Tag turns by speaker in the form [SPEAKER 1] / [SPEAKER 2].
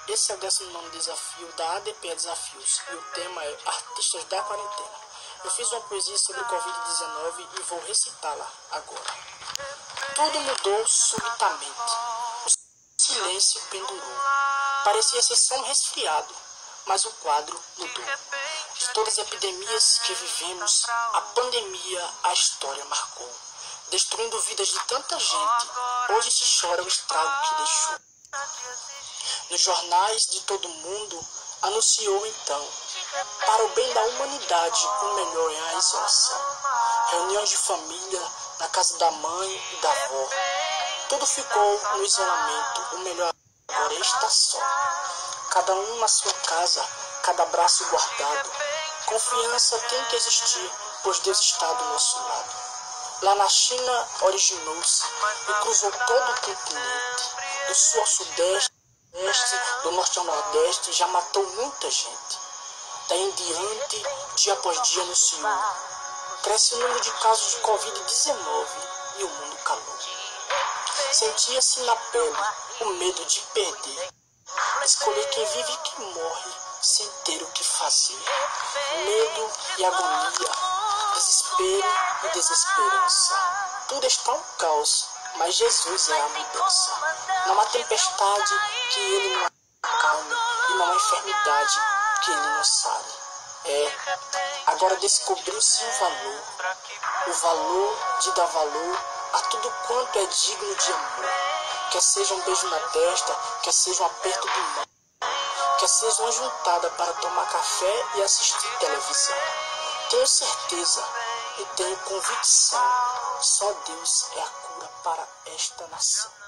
[SPEAKER 1] Esse é o 19º desafio da ADP Desafios e o tema é Artistas da Quarentena. Eu fiz uma poesia sobre Covid-19 e vou recitá-la agora. Tudo mudou subitamente. O silêncio pendurou. Parecia ser só um resfriado, mas o quadro mudou. De todas as epidemias que vivemos, a pandemia a história marcou. Destruindo vidas de tanta gente, hoje se chora o estrago que deixou. Nos jornais de todo mundo, anunciou então, para o bem da humanidade, o melhor é a isolação. Reuniões de família, na casa da mãe e da avó. Tudo ficou no isolamento, o melhor agora está só. Cada um na sua casa, cada braço guardado. Confiança tem que existir, pois Deus está do nosso lado. Lá na China originou-se e cruzou todo o continente. Do sul ao sudeste, do norte ao nordeste, já matou muita gente. Daí em diante, dia após dia anunciou. Cresce o número de casos de Covid-19 e o mundo calou. Sentia-se na pele o medo de perder. Escolher quem vive e quem morre, sem ter o que fazer. Medo e agonia, desespero e desesperança. Tudo está um caos, mas Jesus é a mudança. Não há tempestade que Ele não acalme e não há enfermidade que Ele não sare. Agora descobriu-se o valor de dar valor a tudo quanto é digno de amor. Quer seja um beijo na testa, quer seja um aperto de mão, quer seja uma juntada para tomar café e assistir televisão. Tenho certeza e tenho convicção, só Deus é a cura para esta nação.